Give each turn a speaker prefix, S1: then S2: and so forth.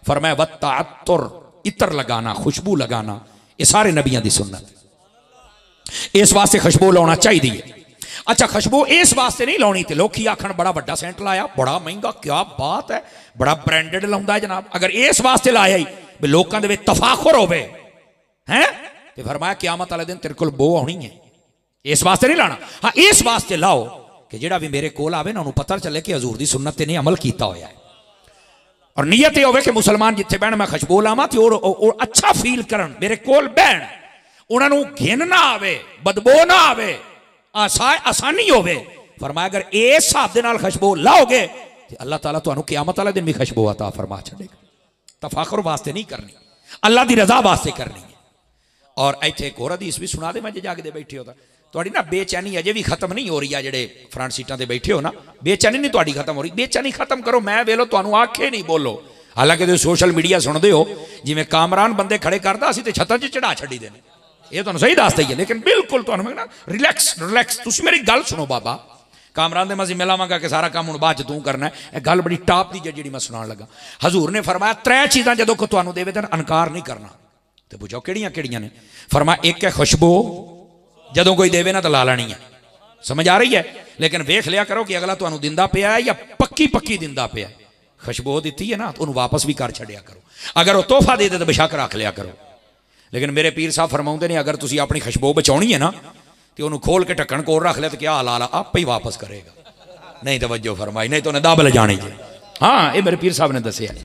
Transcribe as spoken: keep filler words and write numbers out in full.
S1: फरमाया वत्ताअत्तुर, इतर लगाना, खुशबू लगाना, ये सारे नबियों की सुन्नत। इस वास्ते खुशबू लाना चाहिए। अच्छा खुशबू इस वास्ते नहीं लानी तो लोग आखन बड़ा बड़ा सेंट लाया, बड़ा महंगा, क्या बात है, बड़ा ब्रांडेड लाउंदा है जनाब। अगर इस वास्ते लाया ही भी लोगों के तफाखुर होवे हैं तो फरमाया क़यामत वाले दिन तेरे को बो आनी है। इस वास्ते नहीं लाना। हाँ इस वास्ते लाओ कि जेड़ा भी मेरे कोल आवे ना उन्होंने पता चले कि हजूर की सुन्नत ने अमल किया होया है। और नीयत यह हो कि मुसलमान जिथे बहन मैं खुशबू लावा तो और, और, और अच्छा फील करन, मेरे कोल बहन, उन्होंने घिन ना आवे, बदबो ना आवे, आसा आसानी होवे। फरमाया अगर इस हिसाब के नाल खुशबू लाओगे तो अल्लाह ताला तुहानू क़यामत वाले दिन भी खुशबू अता फरमा छड़ेगा। तफाखुर वास्ते नहीं करनी, अल्लाह की रजा वास्ते करनी है। और इत्थे एक होर हदीस भी सुना दे, मैं जे जागदे बैठे हो तुहाडी ना बेचैनी अजे भी खत्म नहीं हो रही है। जेडे फ्रंट सीटां ते बैठे हो ना, बेचैनी नहीं तुहाडी खत्म हो रही, बेचैनी खत्म करो। मैं वेलो तुहानू आखे नहीं बोलो, हालांकि तुसीं सोशल मीडिया सुनते हो जिवें कामरान बंदे खड़े करदा असीं ते छत्तां च चढ़ा छड्डी देने, ये तुहानू सही दस दईए। लेकिन बिल्कुल तुहानू मैं ना रिलैक्स रिलैक्स तुसीं मेरी गल सुनो बाबा। कामरान दे मज़े मिलावांगा कि सारा काम हुण बाद च तूं करना है। गल बड़ी टाप दी जिहड़ी मैं सुनाण लगा। हजूर ने फरमाया त्रै चीज़ां जदों को तुहानू देवे तां अनकार नहीं करना। तो पुछो किहड़ियां किहड़ियां ने? फरमाया एक है खुशबू, जदों कोई देवे ना तो ला लेनी है, समझ आ रही है। लेकिन वेख लिया करो कि अगला तुहानू दिंदा पिया है या पक्की पक्की दिंदा पिया। खुशबू दी है ना तो उन्होंने वापस भी कर छड़िया करो। अगर वह तोहफा दे दे तो बेशक रख लिया करो। लेकिन मेरे पीर साहब फरमाउंदे ने अगर तुसी अपनी खुशबू बचाउणी है ना तो उन्होंने खोल के ढक्कन कोल रख लिया तो क्या हाल आला आप ही वापस करेगा। नहीं तवज्जो फरमाई, नहीं तो उन्हें दब ले जानी जी। हाँ ये मेरे पीर साहब ने दसिया।